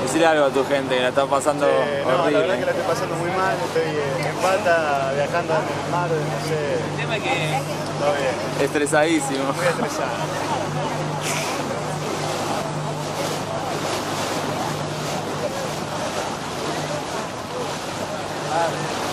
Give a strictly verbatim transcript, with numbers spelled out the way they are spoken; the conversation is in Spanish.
Decirle algo a tu gente que la está pasando Sí, no, horrible. la verdad que la estoy pasando muy mal, estoy eh, en pata, viajando en el mar, no sé. El tema es que Todo bien, Estresadísimo. muy estresado. Ah,